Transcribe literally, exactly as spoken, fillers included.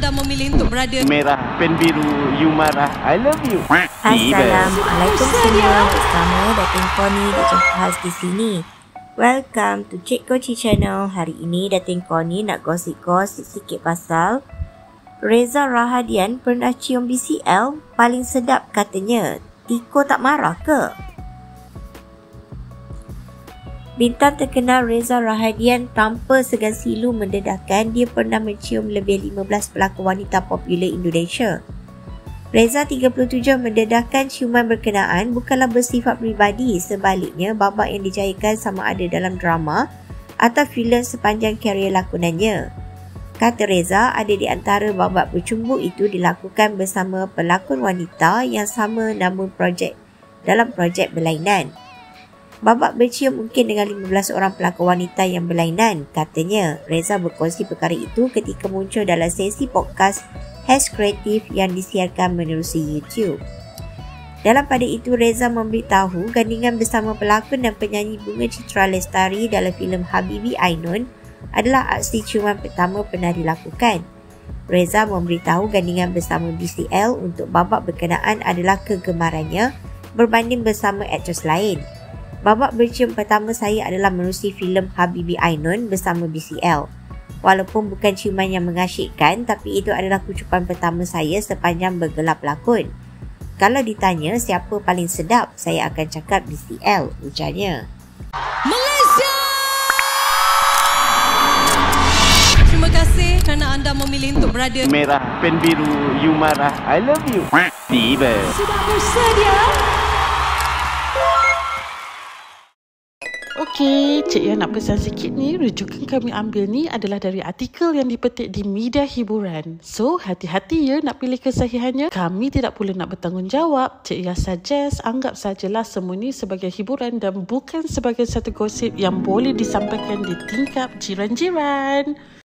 anda memilih untuk berada merah, pen biru, you marah, I love you. Assalamualaikum semua, bersama Datin Connie di Jumpa Khas di sini. Welcome to Cik Koci Channel. Hari ini Datin Connie nak gosip-gosip sikit pasal Reza Rahadian pernah cium B C L, paling sedap katanya. Tiko tak marah ke? Bintang terkenal Reza Rahadian tanpa segan silu mendedahkan dia pernah mencium lebih lima belas pelakon wanita popular Indonesia. Reza tiga puluh tujuh mendedahkan ciuman berkenaan bukanlah bersifat peribadi, sebaliknya babak yang dijayakan sama ada dalam drama atau filem sepanjang karier lakonannya. Kata Reza, ada di antara babak bercumbu itu dilakukan bersama pelakon wanita yang sama namun projek dalam projek berlainan. Babak bercium mungkin dengan lima belas orang pelakon wanita yang berlainan, katanya. Reza berkongsi perkara itu ketika muncul dalam sesi podcast Hash Kreatif yang disiarkan menerusi YouTube. Dalam pada itu, Reza memberitahu gandingan bersama pelakon dan penyanyi Bunga Citra Lestari dalam filem Habibi Ainun adalah aksi ciuman pertama pernah dilakukan. Reza memberitahu gandingan bersama B C L untuk babak berkenaan adalah kegemarannya berbanding bersama aktris lain. Babak bercium pertama saya adalah menerusi filem Habibi Ainun bersama B C L. Walaupun bukan ciuman yang mengasyikkan, tapi itu adalah kucupan pertama saya sepanjang bergelap lakon. Kalau ditanya siapa paling sedap, saya akan cakap B C L, ujarnya. Malaysia. Terima kasih kerana anda memilih untuk berada Merah, pen biru, you marah, I love you. Tiba. Sudah bersedia? Okey, Cik Yan nak pesan sikit ni. Rujukan kami ambil ni adalah dari artikel yang dipetik di media hiburan. So, hati-hati ya nak pilih kesahihannya. Kami tidak perlu nak bertanggungjawab. Cik Yan suggest, anggap sajalah semua ni sebagai hiburan dan bukan sebagai satu gosip yang boleh disampaikan di tingkap jiran-jiran.